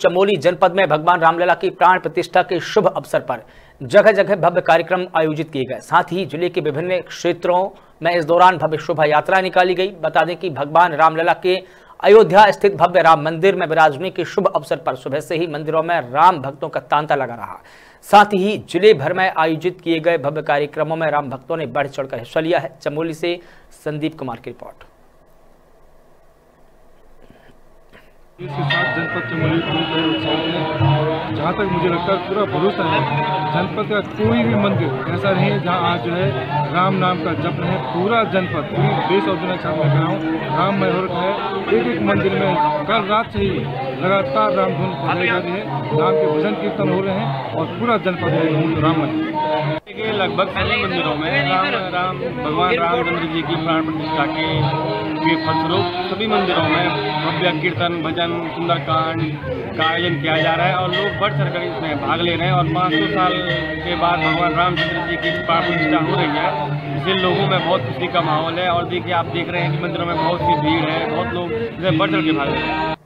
चमोली जनपद में भगवान रामलला की प्राण प्रतिष्ठा के शुभ अवसर पर जगह जगह भव्य कार्यक्रम आयोजित किए गए। साथ ही जिले के विभिन्न क्षेत्रों में इस दौरान भव्य शोभा यात्रा निकाली गई। बता दें कि भगवान रामलला के अयोध्या स्थित भव्य राम मंदिर में विराजने के शुभ अवसर पर सुबह से ही मंदिरों में राम भक्तों का तांता लगा रहा। साथ ही जिले भर में आयोजित किए गए भव्य कार्यक्रमों में राम भक्तों ने बढ़ चढ़कर हिस्सा लिया है। चमोली से संदीप कुमार की रिपोर्ट। इसके साथ जनपद चमोली पूरी तरह उत्साहित है। जहाँ तक मुझे लगता है पूरा भरोसा है, जनपद का कोई भी मंदिर ऐसा नहीं है जहाँ आज जो है राम नाम का जप है। पूरा जनपद, पूरी देश और दुनिया के साथ मैं कह रहा हूँ, राम मय हो रखा है। एक एक मंदिर में कल रात से ही लगातार राम धुन बजाई जा रही है, राम के भजन कीर्तन हो रहे हैं और पूरा जनपद राममय। लगभग सभी मंदिरों में भगवान रामचंद्र जी की प्राण प्रतिष्ठा के फलस्वरूप सभी मंदिरों में भव्य कीर्तन, भजन, सुंदरकांड का आयोजन किया जा रहा है और लोग बढ़ चढ़कर इसमें भाग ले रहे हैं। और 500 साल के बाद भगवान रामचंद्र जी की प्राण प्रतिष्ठा हो रही है, इससे लोगों में बहुत खुशी का माहौल है। और देखिए, आप देख रहे हैं कि मंदिरों में बहुत सी भीड़ है, बहुत लोग इसमें बढ़ चढ़ के भाग ले रहे हैं।